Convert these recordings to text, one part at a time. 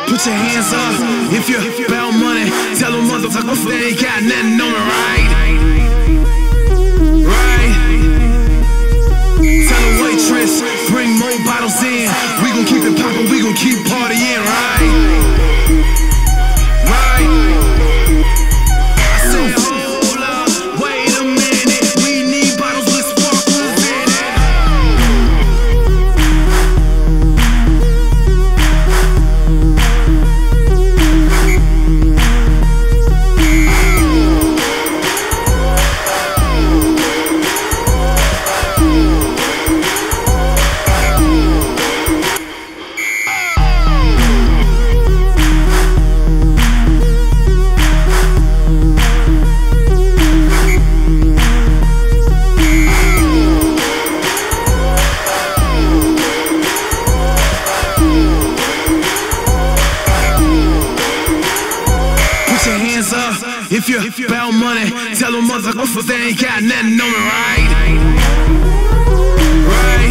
Put your hands up if you're about money. Tell them motherfuckers they ain't got nothing on me, right? Right? Tell the waitress, bring more bottles in. We gon' keep it poppin', we gon' keep partying, right? Right? I said, hold up, wait a minute. We need bottles with sparklers in it. If you're about money, tell them motherfuckers they ain't got nothing on me, right? Right?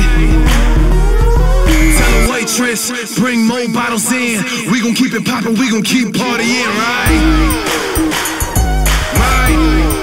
Tell the waitress, bring more bottles in. We gon' keep it poppin', we gon' keep partying, right? Right?